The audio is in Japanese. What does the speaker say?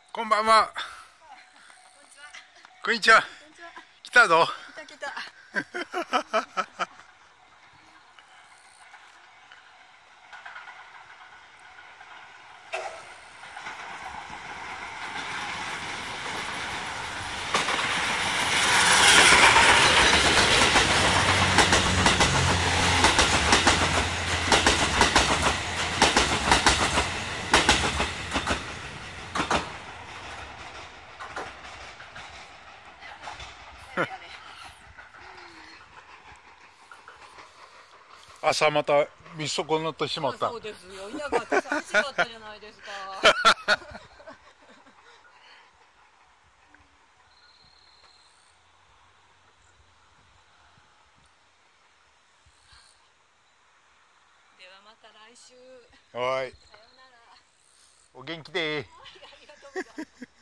こんばんは。こんにちは。来たぞ。 来た来た。 朝また見損なってしまった。 そうですよ。いなかった寂しかったじゃないですか。ではまた来週。 はい。 さようなら。 お元気で。 ありがとうございます。